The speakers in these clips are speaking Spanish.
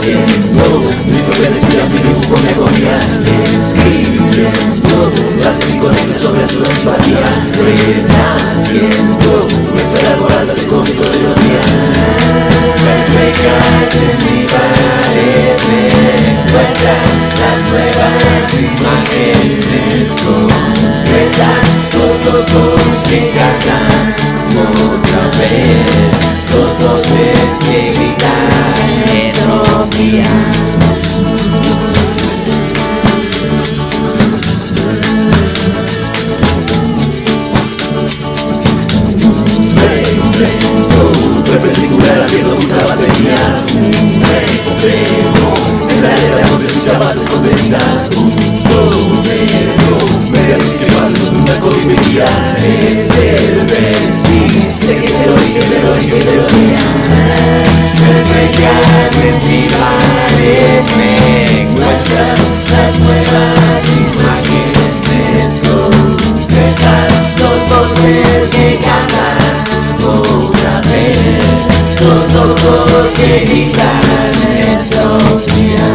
haciendo mi propia lectura, mi dibujo, mi agonía, escribiendo frases y conexiones sobre su simpatía, renaciendo nuestra laborada de cómico de los días. Reflejas en mi pared, me encuentran las nuevas imágenes concretas, los ojos que cantan otra vez, los voces que gritan entropía. Perpendicular haciendo una batería, un extremo en la era de amor que escuchaba sus condenas, un modelo mediante que cuando una codimetría es el vestir, sé que es el origen del origen de los días. Reflejas en mi pared, me encuentran las nuevas imágenes concretas, los voces que cantan otra vez, los ojos que gritan entropía.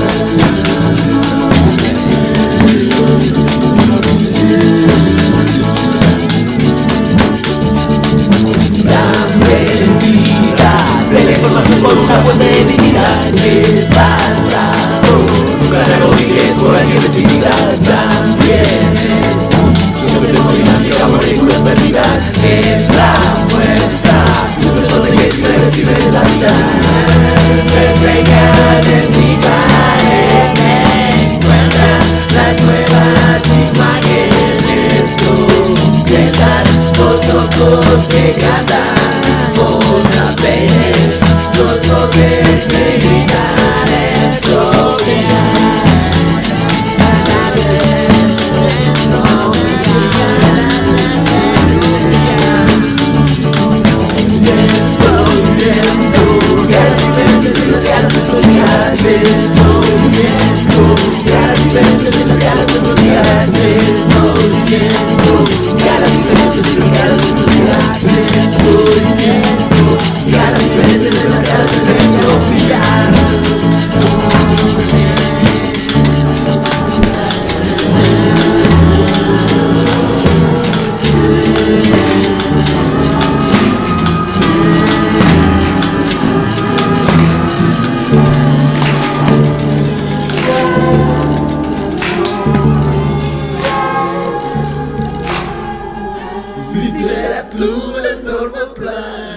Dame vida, de la información por una fuente de divinidad. ¿Qué pasa? Un gran agobio por alguien de chiquidad. También es yo que tengo dinámica, moléculas perdidas. Es la muestra recibe la vida. Reflejan en mi pared, me encuentran las nuevas imágenes concretas, los ojos que cantan otra vez, los voces que gritan entropía. Literatura normal plan.